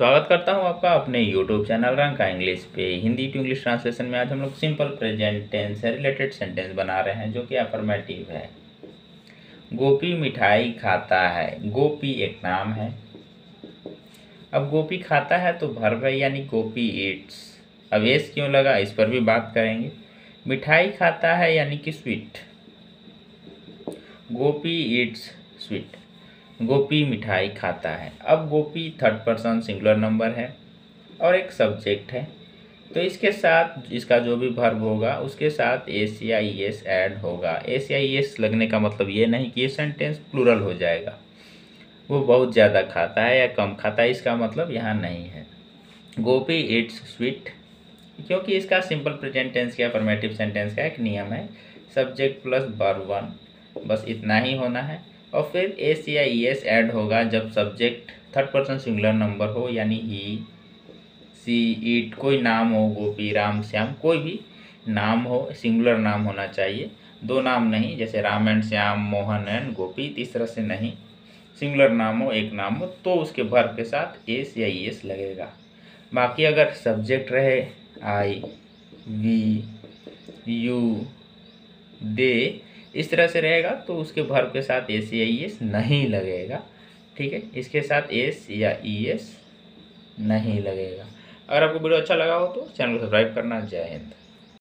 स्वागत करता हूं आपका अपने YouTube चैनल रंग का इंग्लिश पे। हिंदी टू इंग्लिश ट्रांसलेशन में आज हम लोग सिंपल प्रेजेंट टेंस से रिलेटेड सेंटेंस बना रहे हैं जो कि अफर्मेटिव है। गोपी मिठाई खाता है। गोपी एक नाम है। अब गोपी खाता है तो वर्ब है यानी गोपी ईट्स। अब एस क्यों लगा इस पर भी बात करेंगे। मिठाई खाता है यानी कि sweet. Gopi eats sweet. Gopi मिठाई खाता है। अब Gopi third person singular number है और एक सब्जेक्ट है, तो इसके साथ इसका जो भी वर्ब होगा उसके साथ एस या ई एस ऐड होगा। एस या ई एस लगने का मतलब ये नहीं कि ये सेंटेंस प्लूरल हो जाएगा। वो बहुत ज़्यादा खाता है या कम खाता है इसका मतलब यहाँ नहीं है। गोपी इट्स स्वीट, क्योंकि इसका सिंपल प्रेजेंट टेंस या अफर्मेटिव सेंटेंस का एक नियम है, सब्जेक्ट प्लस वर्ब वन, बस इतना ही होना है। और फिर एस या ई एस ऐड होगा जब subject third person singular number हो, यानी ही, सी, इट, कोई नाम हो, गोपी, राम, श्याम, कोई भी नाम हो, सिंगुलर नाम होना चाहिए। दो नाम नहीं, जैसे राम एंड श्याम, मोहन एंड गोपी, इस तरह से नहीं। सिंगुलर नाम हो, एक नाम हो, तो उसके वर्ब के साथ एस या ई एस लगेगा। बाकी अगर सब्जेक्ट रहे आई, वी, यू, दे, इस तरह से रहेगा तो उसके वर्ब के साथ एस या ई एस नहीं लगेगा। ठीक है, इसके साथ एस या ई एस नहीं लगेगा। अगर आपको वीडियो अच्छा लगा हो तो चैनल को सब्सक्राइब करना। जय हिंद।